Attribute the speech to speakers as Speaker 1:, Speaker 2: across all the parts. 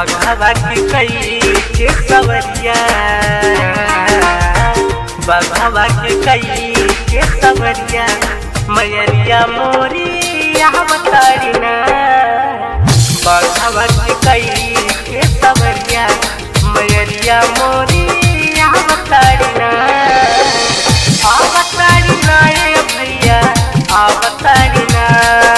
Speaker 1: बघवा के कई के सवरिया, बघवा के कई के सवरिया, मयरिया मोरी आवतारी ना। बघवा के कई के सवरिया, मयरिया मोरी आवतारी ना। आवतारी ना ए भैया, आवतारी ना,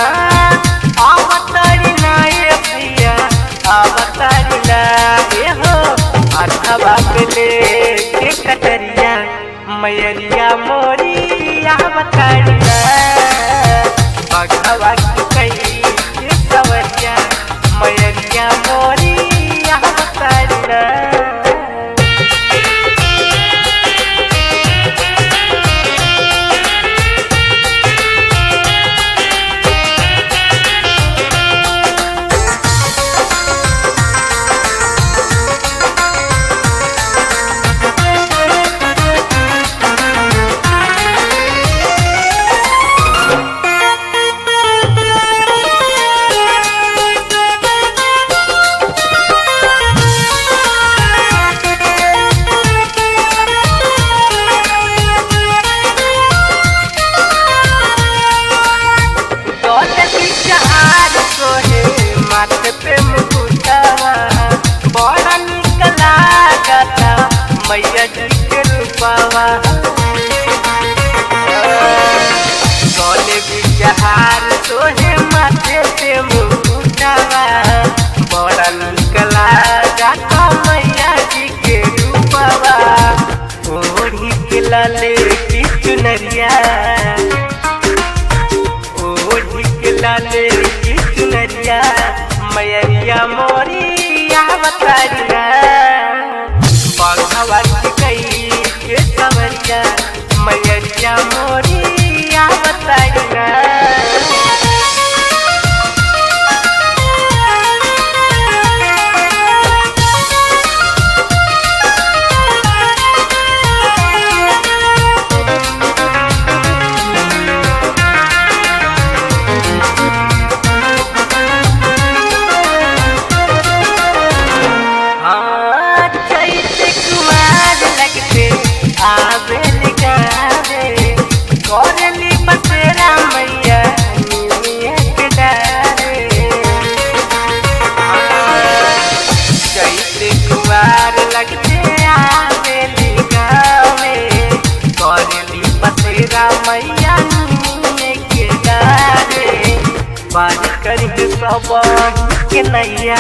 Speaker 1: आवतारी ना ए भैया, आवतारी ना। ये हो अथवा पे ले के कटरिया, मयरिया मोरी आवतारी ना। बघवा के कई के सवरिया, मयरिया मोरी आवतारी ना। माथे पे मुकुटवा बड़ा निक लागता, मैया जी के रूपवा। गले बिचार तोहे माथे पे मुकुटवा बड़ा निक लागता, मैया जी के रूपवा। ओढ़ी के लाले की चुनरिया, ओढ़ी के लाले की चुनरिया, मयरिया मोरी आवतारी ना। बघवा के कई के सवरिया, मयरिया मोरी आवतारी ना। करली बसेरा मैया निमिया के डारे, चैते कुवार लगते आवेली गावे। करली बसेरा मैया निमिया के डारे, पार करी सब के नैया,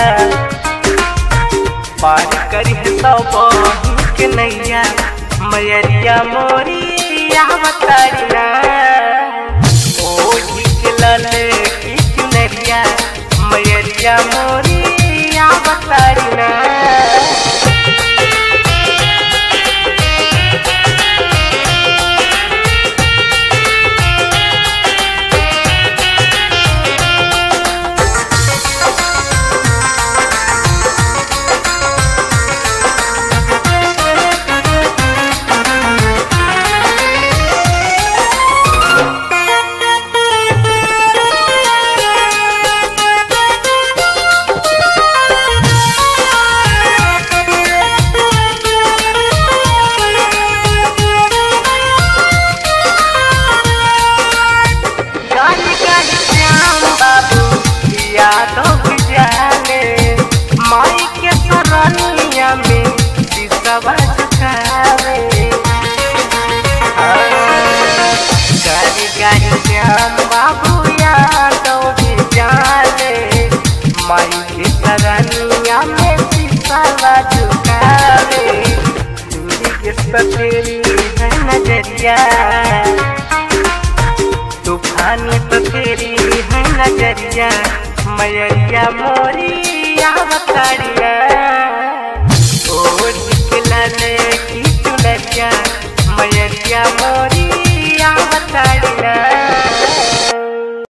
Speaker 1: पार करी सब के नैया, मयरिया मोरी आवतारी ना। ओढ़ी के लाले की चुनरिया, मयरिया मोरी आवतारी ना। माई के सरनिया में सिसवा झुकावे, गारी गारी श्याम बाबू यादव भी जाने। माई के सरनिया में सिसवा झुकावे, दूरी के सतेरी है नजरिया, तूफानी सतेरी है नजरिया, मयरिया मोरी आवतारी ना। ओढ़ी के लाले की चुनरिया, मयरिया मोरी